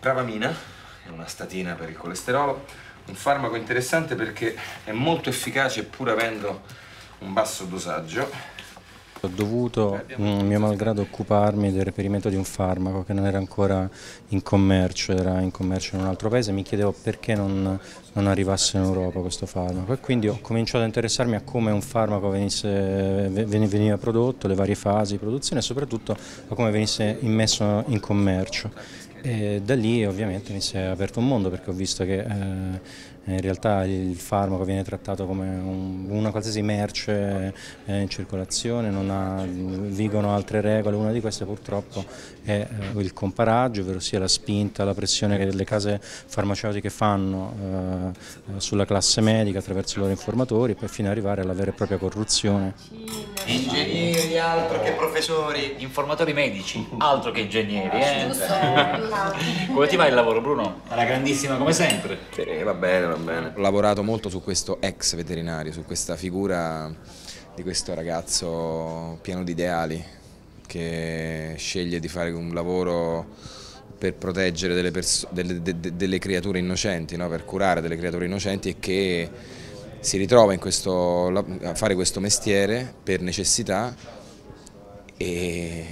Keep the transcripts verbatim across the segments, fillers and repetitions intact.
Pravamina è una statina per il colesterolo, un farmaco interessante perché è molto efficace pur avendo un basso dosaggio. Ho dovuto, mio malgrado, occuparmi del reperimento di un farmaco che non era ancora in commercio, era in commercio in un altro paese. Mi chiedevo perché non, non arrivasse in Europa questo farmaco e quindi ho cominciato a interessarmi a come un farmaco venisse, veniva prodotto, le varie fasi di produzione e soprattutto a come venisse immesso in commercio. E da lì ovviamente mi si è aperto un mondo, perché ho visto che eh, in realtà il farmaco viene trattato come un, una qualsiasi merce eh, in circolazione, non ha, vigono altre regole. Una di queste purtroppo è eh, il comparaggio, ovvero sia la spinta, la pressione che le case farmaceutiche fanno eh, sulla classe medica attraverso i loro informatori, e poi fino ad arrivare alla vera e propria corruzione. Ingegneri, altro che professori. Informatori medici, altro che ingegneri, eh? Come ti va il lavoro, Bruno? Alla grandissima come sempre. Sì, va bene, va bene. Ho lavorato molto su questo ex veterinario, su questa figura di questo ragazzo pieno di ideali che sceglie di fare un lavoro per proteggere delle, delle, de delle creature innocenti, no? Per curare delle creature innocenti, e che si ritrova in questo, a fare questo mestiere per necessità e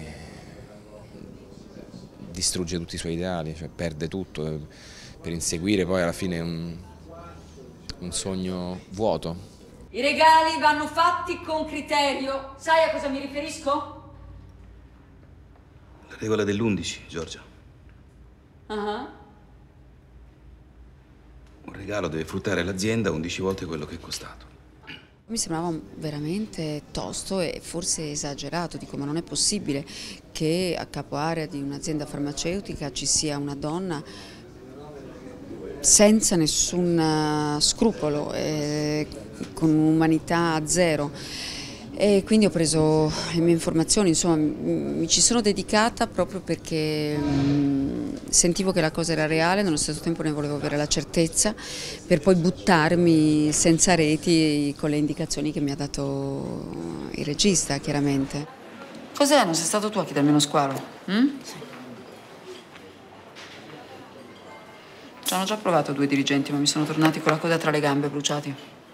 distrugge tutti i suoi ideali, cioè perde tutto per inseguire poi alla fine un, un sogno vuoto. I regali vanno fatti con criterio. Sai a cosa mi riferisco? La regola dell'undici, Giorgia. Uh-huh. Un regalo deve fruttare l'azienda undici volte quello che è costato. Mi sembrava veramente tosto e forse esagerato. Dico, ma non è possibile che a capo area di un'azienda farmaceutica ci sia una donna senza nessun scrupolo, eh, con un'umanità zero. E quindi ho preso le mie informazioni, insomma mi ci sono dedicata proprio perché mh, sentivo che la cosa era reale, nello stesso tempo ne volevo avere la certezza, per poi buttarmi senza reti con le indicazioni che mi ha dato il regista, chiaramente. Cos'è? Non sei stato tu a chiedermi uno squalo? Mm? Sì. Ci hanno già provato due dirigenti, ma mi sono tornati con la coda tra le gambe, bruciati.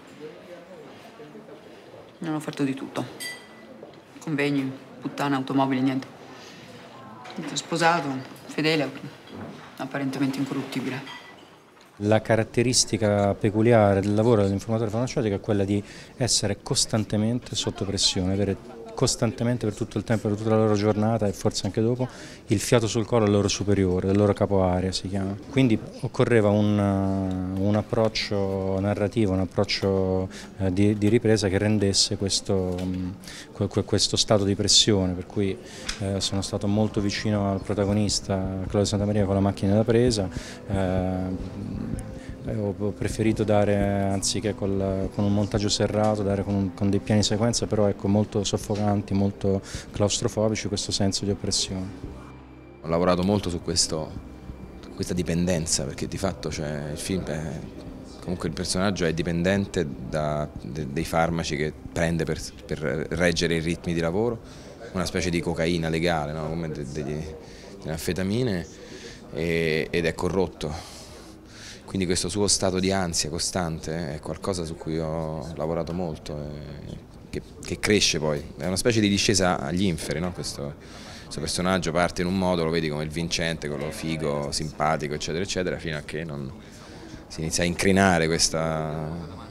Mi hanno offerto di tutto. Convegni, puttane, automobili, niente. Sposato, fedele, apparentemente incorruttibile. La caratteristica peculiare del lavoro dell'informatore farmaceutico è quella di essere costantemente sotto pressione, avere costantemente per tutto il tempo, per tutta la loro giornata e forse anche dopo, il fiato sul collo del loro superiore, del loro capo area si chiama. Quindi occorreva un, un approccio narrativo, un approccio eh, di, di ripresa che rendesse questo, um, questo stato di pressione, per cui eh, sono stato molto vicino al protagonista, Claudio Santamaria, con la macchina da presa. Eh, Ho preferito dare, anziché col, con un montaggio serrato, dare con, un, con dei piani sequenza, però ecco, molto soffocanti, molto claustrofobici, questo senso di oppressione. Ho lavorato molto su questo, questa dipendenza, perché di fatto, cioè, il film è, comunque il personaggio è dipendente da, de, dei farmaci che prende per, per reggere i ritmi di lavoro, una specie di cocaina legale, no? Come de, de, delle anfetamine, e, ed è corrotto. Quindi questo suo stato di ansia costante è qualcosa su cui ho lavorato molto, e che, che cresce poi, è una specie di discesa agli inferi, no? Questo, questo personaggio parte in un modo, lo vedi come il vincente, quello figo, simpatico, eccetera, eccetera, fino a che non si inizia a incrinare questa,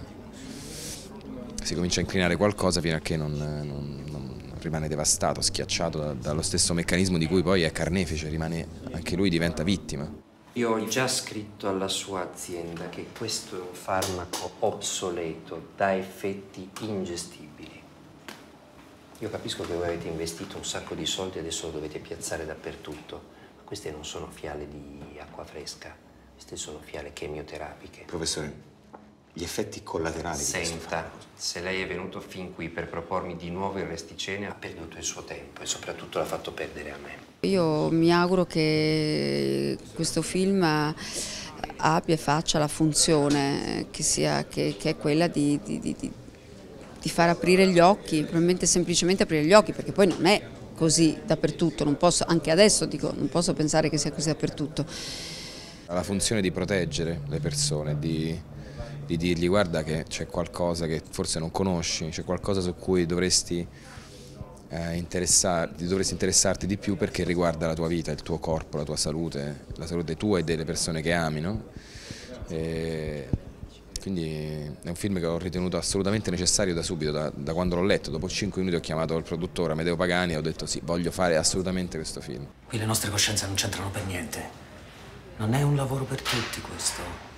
si comincia a incrinare qualcosa fino a che non, non, non rimane devastato, schiacciato da, dallo stesso meccanismo di cui poi è carnefice, rimane, anche lui diventa vittima. Io ho già scritto alla sua azienda che questo è un farmaco obsoleto, da effetti ingestibili. Io capisco che voi avete investito un sacco di soldi e adesso lo dovete piazzare dappertutto, ma queste non sono fiale di acqua fresca, queste sono fiale chemioterapiche. Professore, gli effetti collaterali di questo farmaco. Senta, se lei è venuto fin qui per propormi di nuovo il resticene, ha perduto il suo tempo e soprattutto l'ha fatto perdere a me. Io mi auguro che questo film abbia e faccia la funzione che, sia, che, che è quella di, di, di, di far aprire gli occhi, probabilmente semplicemente aprire gli occhi, perché poi non è così dappertutto, non posso, anche adesso dico, non posso pensare che sia così dappertutto. Ha la funzione di proteggere le persone, di, di dirgli guarda che c'è qualcosa che forse non conosci, c'è qualcosa su cui dovresti, eh, interessarti, dovresti interessarti di più perché riguarda la tua vita, il tuo corpo, la tua salute, la salute tua e delle persone che ami, no? E quindi è un film che ho ritenuto assolutamente necessario da subito, da, da quando l'ho letto. Dopo cinque minuti ho chiamato il produttore Amedeo Pagani e ho detto sì, voglio fare assolutamente questo film. Qui le nostre coscienze non c'entrano per niente. Non è un lavoro per tutti questo.